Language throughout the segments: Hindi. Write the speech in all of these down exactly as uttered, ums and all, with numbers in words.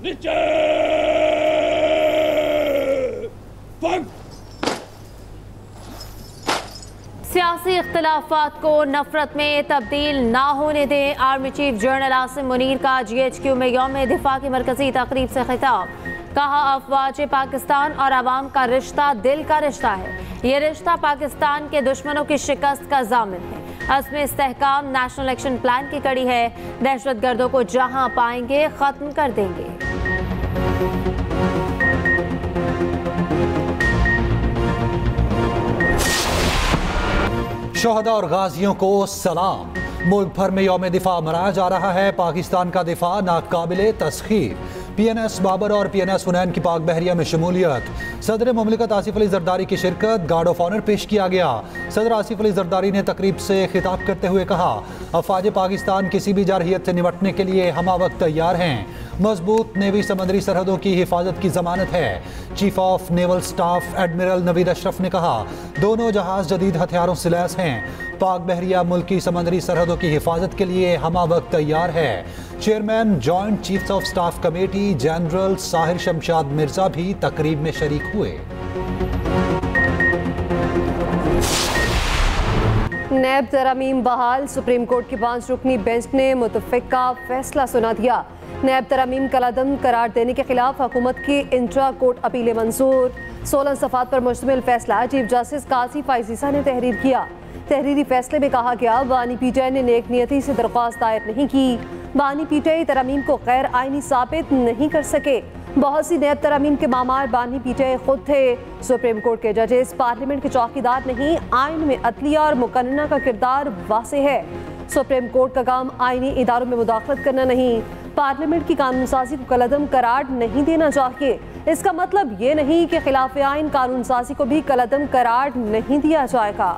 सियासी इख्तिलाफात को नफरत में तब्दील ना होने दें। Army chief general Asim Munir का जी एच क्यू में यौम दिफा की मरकजी तकरीब से खिताब। कहा, अफवाज पाकिस्तान और आवाम का रिश्ता दिल का रिश्ता है। ये रिश्ता पाकिस्तान के दुश्मनों की शिकस्त का जामिन है। असम इस्तेहकाम नेशनल एक्शन प्लान की कड़ी है। दहशत गर्दों को जहां पाएंगे खत्म कर देंगे। शोहदा और गाजियों को सलाम। मुल्क भर में यौम दिफा मनाया जा रहा है। पाकिस्तान का दिफा नाकाबिले तस्खीर। पी एन एस बाबर और पी एन एस हुनैन की पाक बहरिया में शमूलियत। सदर मुमलिकत आसिफ अली जरदारी की शिरकत। गार्ड ऑफ ऑनर पेश किया गया। सदर आसिफ अली जरदारी ने तकरीब से खिताब करते हुए कहा, अफवाज पाकिस्तान किसी भी जारहियत से निपटने के लिए हमा वक्त तैयार हैं। मजबूत नेवी समंदरी सरहदों की हिफाजत की जमानत है। Chief of naval staff admiral Naveed Ashraf ने कहा, दोनों जहाज जदीद हथियारों से लैस हैं। पाक बहरिया मुल्क की समंदरी सरहदों की हिफाजत के लिए हमा वक्त तैयार है। Chairman joint chiefs of staff committee general Sahir Shamshad Mirza भी तकरीब में शरीक हुए। नैब तरामीम बहाल। सुप्रीम कोर्ट की पांच रुकनी बेंच ने मुतफ़िका फैसला सुना दिया। नैब तरामीम कलादम करार देने के खिलाफ हुकूमत की इंट्रा कोर्ट अपीलें मंजूर। सोलह सफ़ात पर मुश्तमिल फैसला चीफ जस्टिस काजी फाइजीसा ने तहरीर किया। तहरीरी फैसले में कहा गया, बानी पीटीआई ने नेक नियति से दरख्वास्त दायर नहीं की। बानी पीटीआई तरामीम को गैर आइनी साबित नहीं कर सके। बहुत सी नैब तरामीम के मामार बानी पीटीआई खुद थे। सुप्रीम कोर्ट के जजेस पार्लियामेंट के चौकीदार नहीं। आइन में अदलिया और मुकन्ना का किरदार वाज़ेह है। सुप्रीम कोर्ट का काम आइनी इदारों में मुदाखलत करना नहीं। पार्लियामेंट की कानून साजी को कलअदम करार नहीं देना चाहिए। इसका मतलब ये नहीं कि खिलाफ आइन कानून साजी को भी कलअदम करार नहीं दिया जाएगा।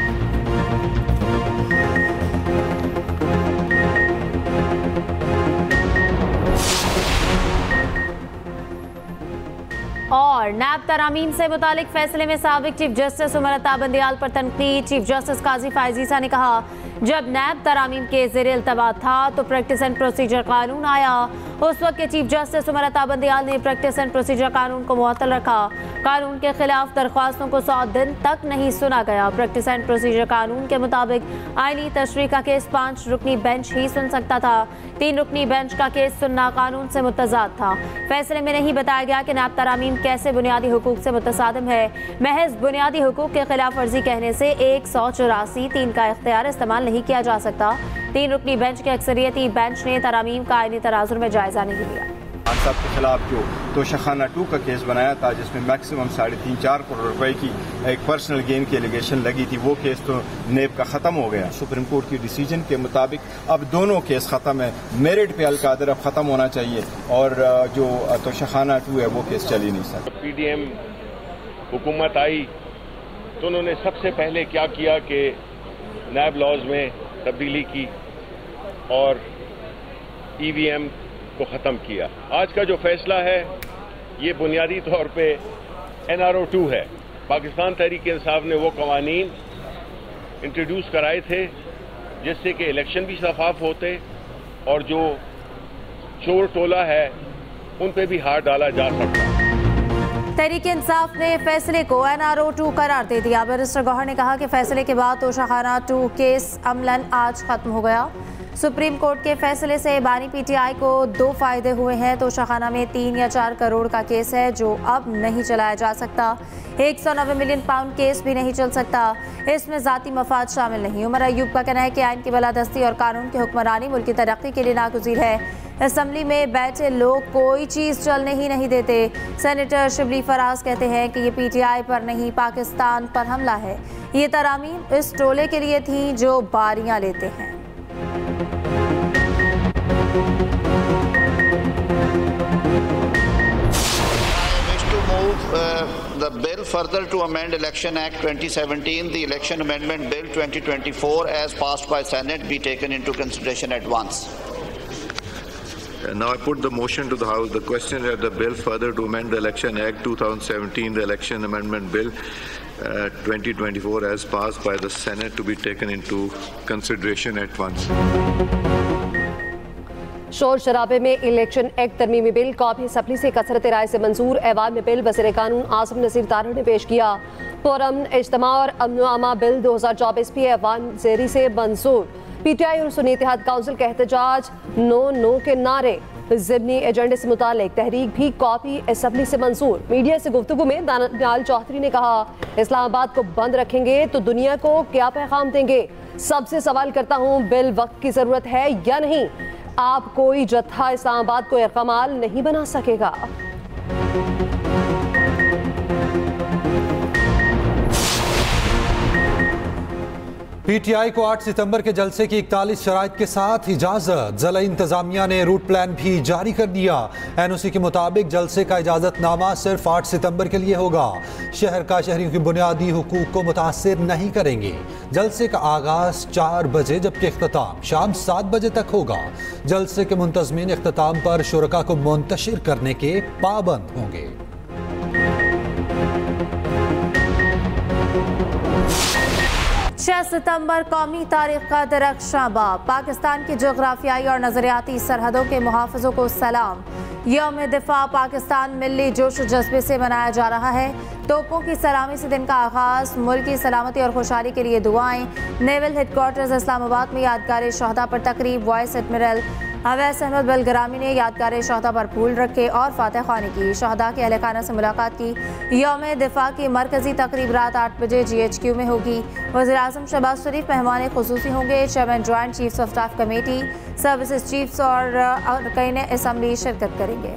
और नैब तरामीम से मुतालिक फैसले में साबिक चीफ जस्टिस उमर अता बंदियाल पर तनकीद। चीफ जस्टिस काजी फाइजीसा ने कहा, जब नैब तरामीम के ज़ेरे इल्तवा था तो प्रैक्टिस एंड प्रोसीजर कानून आया। उस वक्त के चीफ जस्टिस उमर अता बंदियाल ने प्रैक्टिस एंड प्रोसीजर कानून को मुअत्तल रखा। कानून के खिलाफ दरख्वास्तों को सौ दिन तक नहीं सुना गया। प्रैक्टिस एंड प्रोसीजर कानून के मुताबिक आईनी तशरीह का केस पाँच रुकनी बेंच ही सुन सकता था। तीन रुकनी बेंच का केस सुनना कानून से मुतजाद था। फैसले में नहीं बताया गया कि नैब तरामीम कैसे बुनियादी हुकूक से मुतसादिम है। महज बुनियादी हुकूक के खिलाफ वर्जी कहने से एक सौ चौरासी तीन का इख्तियार इस्तेमाल नहीं किया जा सकता। तीन रुकनी बेंच के अक्सरियती बेंच ने तरामीम का आईनी तराजुर में जायजा नहीं लिया। खान साहब के खिलाफ जो तोशाखाना टू का केस बनाया था, जिसमें मैक्सिमम साढ़े तीन चार करोड़ रुपए की एक पर्सनल गेन की एलिगेशन लगी थी, वो केस तो नेब का खत्म हो गया। सुप्रीम कोर्ट की डिसीजन के मुताबिक अब दोनों केस खत्म है। मेरिट पे अलकादर अब खत्म होना चाहिए और जो तोशाखाना टू है वो केस चल ही नहीं सकता। पीडीएम हुकूमत आई तो उन्होंने सबसे पहले क्या किया कि नैब लॉज में तब्दीली की और ईवीएम को ख़त्म किया। आज का जो फैसला है ये बुनियादी तौर पे एन आर ओ टू है। पाकिस्तान तहरीक इंसाफ ने वो कवानीन इंट्रोड्यूस कराए थे जिससे कि इलेक्शन भी शफाफ होते और जो चोर टोला है उन पे भी हाथ डाला जा सकता। तहरीक इंसाफ ने फैसले को एन आर ओ टू करार दे दिया। बैरिस्टर गौहर ने कहा कि फैसले के बाद तोशाखाना टू केस अमलन आज खत्म हो गया। सुप्रीम कोर्ट के फैसले से बानी पीटीआई को दो फायदे हुए हैं। तोशाखाना में तीन या चार करोड़ का केस है जो अब नहीं चलाया जा सकता। एक सौ नब्बे मिलियन पाउंड केस भी नहीं चल सकता। इसमें जाती मफाद शामिल नहीं। उमर अयूब का कहना है कि आइन की बलादस्ती और कानून की हुक्मरानी मुल्क की तरक्की के लिए नागुज़ीर है। असम्बली में बैठे लोग कोई चीज़ चलने ही नहीं देते। सेनेटर शिबली फराज कहते हैं कि ये पीटीआई पर नहीं पाकिस्तान पर हमला है। ये तरामीम इस टोले के लिए थी जो बारियां लेते हैं। Uh, the bill further to amend Election Act twenty seventeen, the Election Amendment Bill twenty twenty-four as passed by Senate be taken into consideration at once. Uh, now I put the motion to the House. The question that the bill further to amend the Election Act twenty seventeen, the Election Amendment Bill uh, twenty twenty-four as passed by the Senate to be taken into consideration at once. शोर शराबे में इलेक्शन एक्ट तरमीमी बिल कौमी असम्बली से कसरत राय से मंजूर। ऐवान में बिल वज़ीर कानून आसिम नसीर तारड़ ने पेश किया। पुरअमन इज्तिमा और अमन अमा बिल दो हजार चौबीस भी ऐवान ज़ेरी से मंजूर। पी टी आई और सुन्नी इत्तेहाद काउंसिल का एहतजाज, नो नो के नारे। ज़िमनी एजेंडे से मुतालिक तहरीक भी कौमी असम्बली से मंजूर। मीडिया से गुफ्तगू में दानियाल चौधरी ने कहा, इस्लामाबाद को बंद रखेंगे तो दुनिया को क्या पैगाम देंगे। सबसे सवाल करता हूँ, बिल वक्त की जरूरत है या नहीं। आप कोई जत्था इस्लामाबाद को इकमाल नहीं बना सकेगा। पी टी आई को आठ सितंबर के जलसे की इकतालीस शराइत के साथ इजाजत। ज़िला इंतजामिया ने रूट प्लान भी जारी कर दिया। एन ओ सी के मुताबिक जलसे का इजाजतनामा सिर्फ आठ सितंबर के लिए होगा। शहर का शहरियों की बुनियादी हुकूक को मुतासिर नहीं करेंगे। जलसे का आगाज चार बजे जबकि इख्तिताम शाम सात बजे तक होगा। जलसे के मुंतजमीन इख्तिताम पर शुरका को मुंतशिर करने के पाबंद होंगे। छह सितंबर कौमी तारीख का दरख्शां बाब। पाकिस्तान की जोग्राफियाई और नजरियाती सरहदों के मुहाफ़िज़ों को सलाम। यौम दिफा पाकिस्तान मिली जोश जज्बे से मनाया जा रहा है। तोपों की सलामी से दिन का आगाज। मुल्क की सलामती और खुशहाली के लिए दुआएं। नेवल हेडक्वार्टर्स इस्लामाबाद में यादगार शहदा पर तकरीब। वाइस एडमिरल अवैस अहमद बलगरामी ने यादगार शहदा पर फूल रखे और फातह ख्वानी की। शहदा के अहलखाना से मुलाकात की। यौम दिफा की मरकजी तकरीब रात आठ बजे जी एच क्यू में होगी। वज़ीर आज़म शहबाज शरीफ मेहमान खुसूसी होंगे। Chairman joint chiefs of staff committee, services chiefs और अरकान असम्बली शिरकत करेंगे।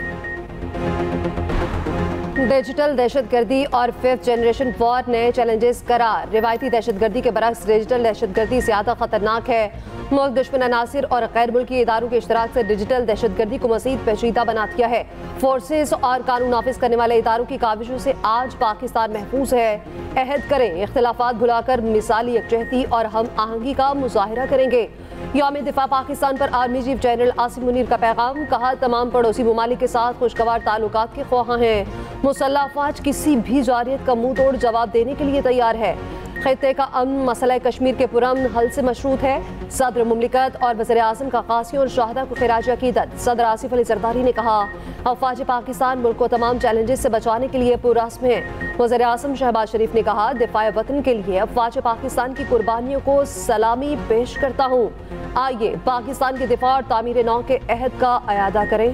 डिजिटल दहशतगर्दी और फिफ्थ जनरेशन वॉर नए चैलेंजेस करार। रिवायती दहशतगर्दी के बरक्स डिजिटल दहशतगर्दी ज़्यादा खतरनाक है। मुल्क दुश्मन अनासिर और गैर मुल्की इदारों के इश्तराक से डिजिटल दहशतगर्दी को मज़ीद पेचीदा बना दिया है। फोर्सेस और कानून नाफिज करने वाले इदारों की काविशों से आज पाकिस्तान महफूज है। अहद करें, इख्तिलाफात भुलाकर मिसाली यकजहती और हम आहंगी का मुजाहिरा करेंगे। यौम दिफा पाकिस्तान पर army chief general Asim Munir का पैगाम। कहा, तमाम पड़ोसी ममालिक के साथ खुशगवार ताल्लुकात के ख्वाहां हैं। मुसल्लह अफवाज किसी भी जारियत का मुंह तोड़ जवाब देने के लिए तैयार है। खित्ते का अमन मसला कश्मीर के पुरअमन हल से मशरूत है। सदर मुमलिकत और वज़ीर आज़म का क़ासियों और शहदा को खिराज अकीदत। सदर आसिफ अली ज़रदारी ने कहा, अफवाज पाकिस्तान मुल्क को तमाम चैलेंजेस से बचाने के लिए पुरअज़्म है। वज़ीर आज़म शहबाज शरीफ ने कहा, दिफ़ाए वतन के लिए अफवाज पाकिस्तान की कुर्बानियों को सलामी पेश करता हूँ। आइए पाकिस्तान के दिफा और तामीर नौ के अहद का अयादा करें।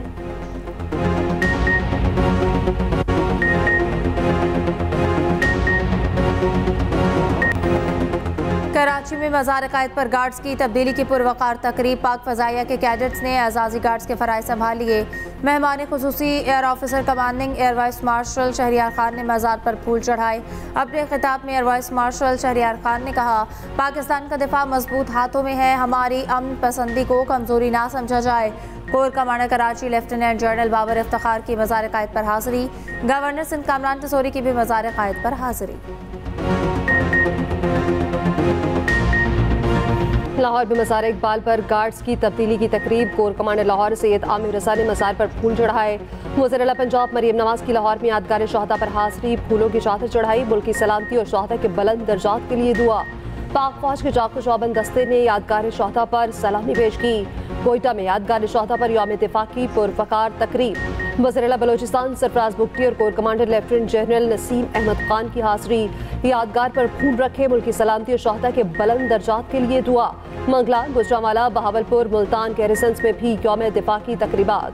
कराची में मज़ार कायद पर गार्ड्स की तब्दीली की पुरवकार तकरीब। पाक फ़ज़ाइया के कैडेट्स ने एजाज़ी गार्ड्स के फ़राइज़ संभाल लिए। मेहमान खुसूसी air officer commanding air vice marshal Shehryar Khan ने मज़ार पर फूल चढ़ाए। अपने खिताब में air vice marshal Shehryar Khan ने कहा, पाकिस्तान का दिफा मजबूत हाथों में है। हमारी अमन पसंदी को कमज़ोरी ना समझा जाए। Corps commander Karachi lieutenant general Babar Iftikhar की मज़ार कायद पर हाज़िरी। गवर्नर सिंध कामरान तसोरी की भी मज़ार कायद पर हाज़िरी। लाहौर में मज़ार इकबाल पर गार्ड्स की तब्दीली की तकरीब। कोर कमांडर लाहौर सैयद आमिर रसा ने मज़ार पर फूल चढ़ाए। वज़ीर आला पंजाब मरियम नवाज की लाहौर में यादगार शहदा पर हाज़िरी। फूलों की चादर चढ़ाई। मुल्क की सलामती और शहदा के बुलंद दर्जात के लिए दुआ। पाक फौज के जाको चौबंद दस्ते ने यादगार शहदा पर सलामी पेश की। कोयटा में यादगार शहदा पर यौम दिफा की पुरवकार तकरीब। वज़ीर आला बलोचिस्तान सरफराज बुगटी और corps commander lieutenant general Naseem Ahmed Khan की हाज़िरी। यादगार पर फूल रखे। मुल्क की सलामती और शहदा के बुलंद दर्जात के लिए दुआ। मंगला, गुजरांवाला, बहावलपुर, मुल्तान, गैरिसन्स में भी यौम दिफा की तकरीबात।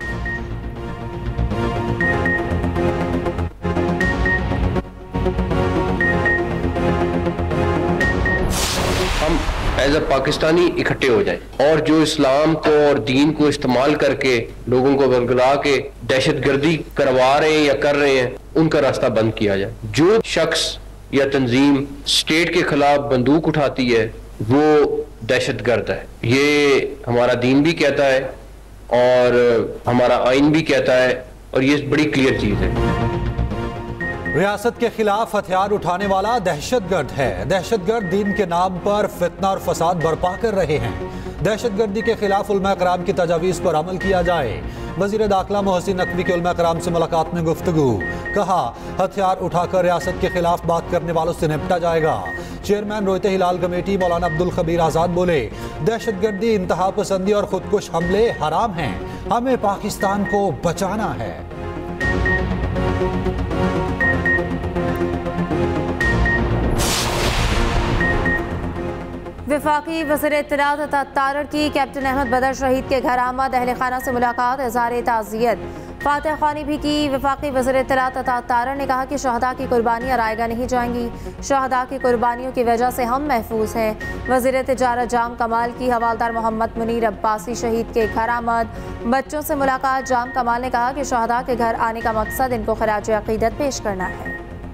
हम एज अ पाकिस्तानी इकट्ठे हो जाए और जो इस्लाम को और दीन को इस्तेमाल करके लोगों को बरगला के दहशतगर्दी करवा रहे हैं या कर रहे हैं, उनका रास्ता बंद किया जाए। जो शख्स या तंजीम स्टेट के खिलाफ बंदूक उठाती है वो दहशतगर्द है। ये हमारा दीन भी कहता है और हमारा आइन भी कहता है और ये बड़ी क्लियर चीज है। रियासत के खिलाफ हथियार उठाने वाला दहशतगर्द है। दहशतगर्द दीन के नाम पर फितना और फसाद बर्पा कर रहे हैं। दहशतगर्दी के खिलाफ उलमा कराम की तजावीज़ पर अमल किया जाए। वज़ीर दाखिला मोहसिन नकवी के उलमा कराम से मुलाकात में गुफ्तगू। कहा, हथियार उठाकर रियासत के खिलाफ बात करने वालों से निपटा जाएगा। चेयरमैन रोयते हिलाल कमेटी मौलाना अब्दुल खबीर आज़ाद बोले, दहशतगर्दी, इंतहा पसंदी और खुदकुश हमले हराम हैं। हमें पाकिस्तान को बचाना है। वफाकी वज़ीर इत्तलात अता तारड़ की कैप्टन अहमद बदर शहीद के घर आमद, अहल खाना से मुलाकात, इज़हार ताज़ियत फातिहा ख़्वानी भी की। वफाकी वज़ीर इत्तलात अता तारड़ ने कहा कि शहदा की कुर्बानियाँ रायगा नहीं जाएंगी, शहदा की कुर्बानियों की वजह से हम महफूज हैं। वज़ीर तिजारत जाम कमाल की हवालदार मोहम्मद मुनीर अब्बासी शहीद के घर आमद, बच्चों से मुलाकात। जाम कमाल ने कहा कि शहदा के घर आने का मकसद इनको खराज अक़ीदत पेश करना है।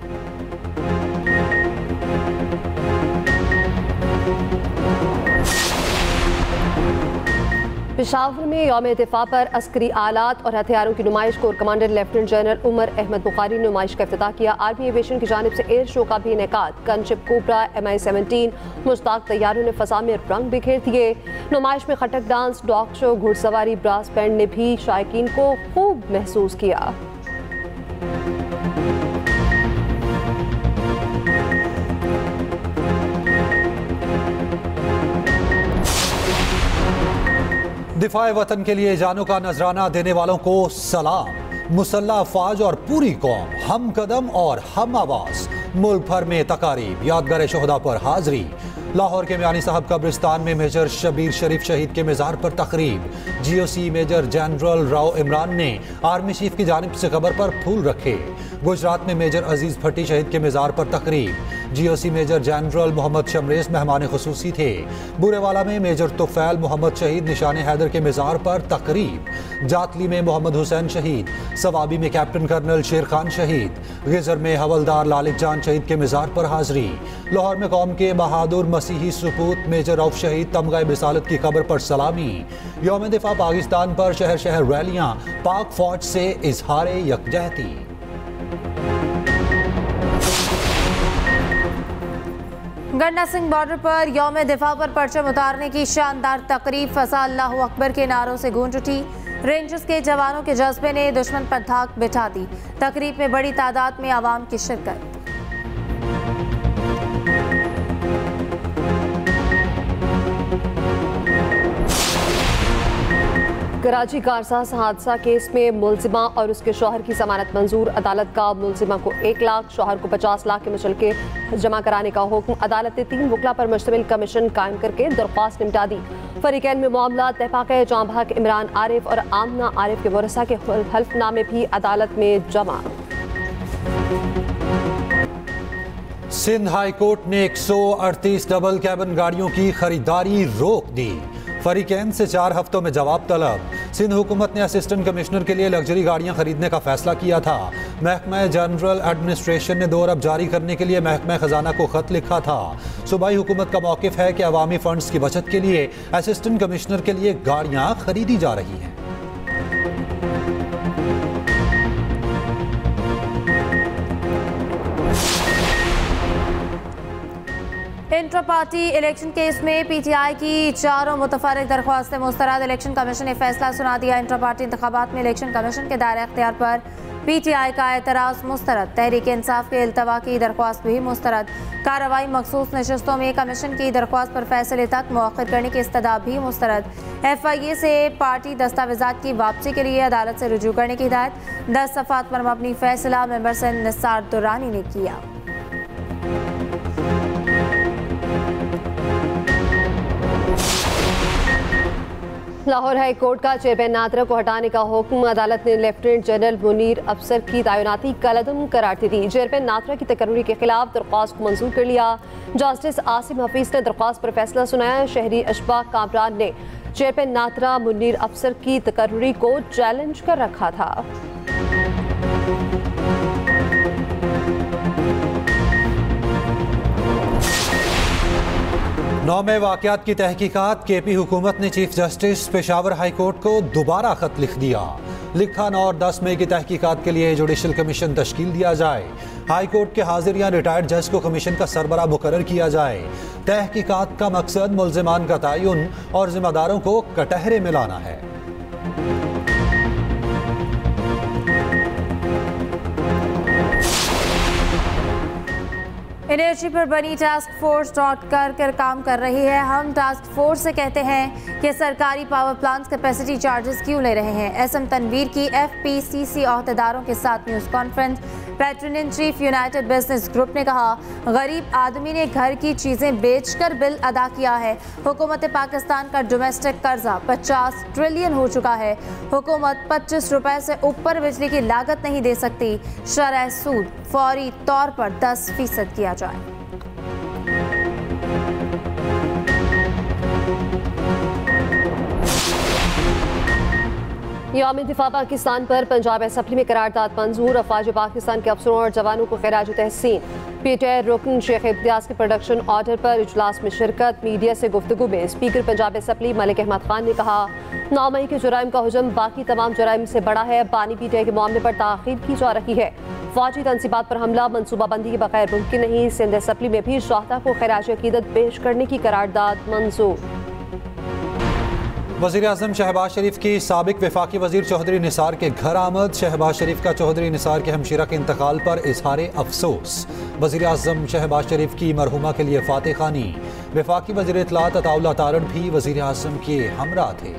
पेशावर में यौम इत्तिफा पर अस्करी आलात और हथियारों की नुमाइश corps commander lieutenant general Umar Ahmed Bukhari ने नुमाइश का इफ्तिताह किया। आर्मी एविएशन की जानिब से एयर शो का भी इनेकाद। Gunship cobra, M I seventeen मुश्ताक तैयारों ने फसा में रंग बिखेर दिए। नुमाइश में खटक डांस, डॉग शो, घुड़सवारी, ब्रास बैंड ने भी शायकीन को खूब महसूस किया। दिफाए वतन के लिए जानों का नजराना देने वालों को सलाम। मुसल्लह अफवाज और पूरी कौम हम कदम और हम आवाज। मुल्क भर में तकारीब, यादगार शोहदा पर हाजिरी। लाहौर के मियानी साहब कब्रिस्तान में मेजर शबीर शरीफ शहीद के मज़ार पर तकरीब। G O C major general Rao Imran ने आर्मी चीफ की जानिब से कब्र पर फूल रखे। गुजरात में मेजर अजीज भट्टी शहीद के मज़ार पर तकरीब। G O C major general Mohammad Shamrez मेहमान खुसूसी थे। बुरेवाला में मेजर तुफैल मोहम्मद शहीद निशान हैदर के मज़ार पर तकरीब। जातली में मोहम्मद हुसैन शहीद। सवाबी में कैप्टन कर्नल शेर खान शहीद। गिजर में हवलदार लालिक जान शहीद के मज़ार पर हाजिरी। लाहौर में कौम के बहादुर मसीही सपूत मेजर रऊफ शहीद तमगा बिसालत की कब्र पर सलामी। यौम दिफा पाकिस्तान पर शहर शहर रैलियां, पाक फौज से इजहार यकजहती। गन्ना सिंह बॉर्डर पर यौम दिफा पर परचम उतारने की शानदार तकरीब फसा अल्लाहु अकबर के नारों से गूंज उठी। रेंजर्स के जवानों के जज्बे ने दुश्मन पर धाक बिठा दी। तकरीब में बड़ी तादाद में आवाम की शिरकत। कराची कारसाज हादसा केस में मुलजिमा और उसके शौहर की जमानत मंजूर। अदालत का मुलजिमा को एक लाख, शौहर को पचास लाख के मुचलके जमा कराने का हुक्म। अदालत ने तीन वकला पर मुश्तमिल कमीशन कायम करके दरख्वास्त निपटा दी। फरीकैन में मामला तहपाक जाम भाग इमरान आरिफ और आमना आरिफ के वरसा के हल्फनामे भी अदालत में जमा। सिंध हाई कोर्ट ने एक सौ अड़तीस डबल कैबिन गाड़ियों की खरीदारी रोक दी। फरीकैन से चार हफ्तों में जवाब तलब। सिंध हुकूमत ने असिस्टेंट कमिश्नर के लिए लग्जरी गाड़ियां खरीदने का फैसला किया था। महकमा जनरल एडमिनिस्ट्रेशन ने दो अरब जारी करने के लिए महकमा खजाना को खत लिखा था। सूबाई हुकूमत का मौक़िफ़ है कि अवामी फंड्स की बचत के लिए असिस्टेंट कमिश्नर के लिए गाड़ियां खरीदी जा रही हैं। इंटर पार्टी इलेक्शन केस में पी टी आई की चारों मुतफर्रिक दरख्वास्तें मुस्तरद। इलेक्शन कमीशन ने फैसला सुना दिया। इंटर पार्टी इंतखाबात में इलेक्शन कमीशन के दायरे अख्तियार पर पी टी आई का एतराज़ मुस्तरद। तहरीक इंसाफ के इल्तवा की दरख्वास्त भी मुस्तरद। कार्रवाई मखसूस नशस्तों में कमीशन की दरख्वास्त पर फैसले तक मौखर करने की इस्तदा भी मुस्तरद। एफ आई ए से पार्टी दस्तावेजात की वापसी के लिए अदालत से रुजू करने की हिदायत। दस सफ़ात पर मबनी फैसला मेंबर से निसार दुरानी ने किया। लाहौर हाई कोर्ट का चेयरमैन नादरा को हटाने का हुक्म। अदालत ने लेफ्टिनेंट जनरल मुनीर अफसर की तैनाती कलदम करार दे दी। चेयरमैन नादरा की तकर्री के खिलाफ दरख्वास्त को मंजूर कर लिया। जस्टिस आसिम हफीज ने दरख्वास्त पर फैसला सुनाया। शहरी अशफाक कामरान ने चेयरमैन नादरा मुनीर अफसर की तकर्री को चैलेंज कर रखा था। नौ में वाक़यात की तहकीकात। के पी हुकूमत ने chief justice Peshawar high court को दोबारा खत लिख दिया। लिखा नौ और दस मई की तहकीकात के लिए जुडिशल कमीशन तश्कील दिया जाए। हाई कोर्ट के हाजिर या रिटायर्ड जज को कमीशन का सरबराह मुकर्रर किया जाए। तहकीकात का मकसद मुल्जिमान का तयन और जिम्मेदारों को कटहरे में लाना है। एनर्जी पर बनी टास्क फोर्स डॉट कर कर काम कर रही है। हम टास्क फोर्स से कहते हैं कि सरकारी पावर प्लांट्स कैपेसिटी चार्जेस क्यों ले रहे हैं। एसएम तनवीर की एफपीसीसी अहदेदारों के साथ news conference. Patron in chief united business group ने कहा, गरीब आदमी ने घर की चीजें बेचकर बिल अदा किया है। हुकूमत पाकिस्तान का डोमेस्टिक कर्जा पचास ट्रिलियन हो चुका है। हुकूमत पच्चीस रुपए से ऊपर बिजली की लागत नहीं दे सकती। शरह सूद फौरी तौर पर दस फीसद किया जाए। यौम दिफा पाकिस्तान पर पंजाब असम्बली में करारदाद मंजूर। अफवाज पाकिस्तान के अफसरों और जवानों को खिराज तहसीन। पीटीआई रुकन शेख इम्तियाज के प्रोडक्शन ऑर्डर पर इजलास में शिरकत। मीडिया से गुफ्तगू में स्पीकर पंजाब असम्बली मलिक अहमद खान ने कहा, नौ मई के जुराइम का हुजम बाकी तमाम जुराइम से बड़ा है। पानी पीटीआई के मामले पर ताखीर की जा रही है। फौजी तनसीबात पर हमला मनसूबाबंदी के बगैर मुमकिन नहीं। सिंध असम्बली में भी शाहता को खिराज अकीदत पेश करने की करारदाद मंजूर। वज़ीर आज़म शहबाज शरीफ की साबिक वफाकी वज़ीर चौधरी निसार के घर आमद। शहबाज शरीफ का चौधरी निसार के हमशीरा के इंतकाल पर इजहार अफसोस। वज़ीर आज़म शहबाज शरीफ की मरहुमा के लिए फातह खानी। वफाकी वज़ीर इत्तलात अताउल्लाह तारड़ भी वज़ीर आज़म के हमरा थे।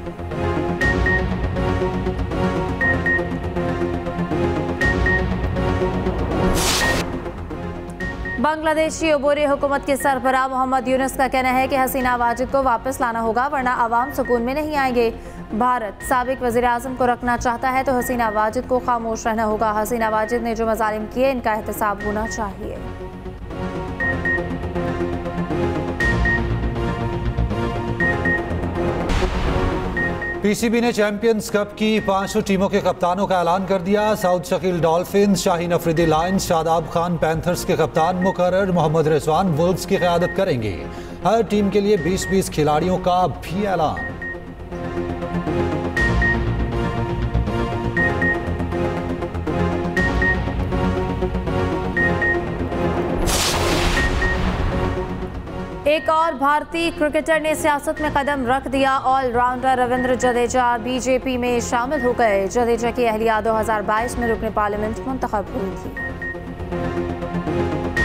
बांग्लादेशी अबूरी हुकूमत के सरबराह मोहम्मद यूनुस का कहना है कि हसीना वाजिद को वापस लाना होगा, वरना आवाम सुकून में नहीं आएंगे। भारत साबिक वज़ीर आज़म को रखना चाहता है तो हसीना वाजिद को खामोश रहना होगा। हसीना वाजिद ने जो मज़ालिम किए, इनका एहतसाब होना चाहिए। पीसीबी ने चैंपियंस कप की पांचों टीमों के कप्तानों का ऐलान कर दिया। Saud Shakeel dolphins, Shaheen Afridi lions, Shadab Khan panthers के कप्तान मुकर्रर, मोहम्मद रिजवान वुल्व्स की क़यादत करेंगे। हर टीम के लिए बीस बीस खिलाड़ियों का भी ऐलान। एक और भारतीय क्रिकेटर ने सियासत में कदम रख दिया। ऑलराउंडर रविंद्र जडेजा बीजेपी में शामिल हो गए। जडेजा की अहलिया दो हज़ार बाईस में रुकने पार्लियामेंट मुंतखब हुई थी।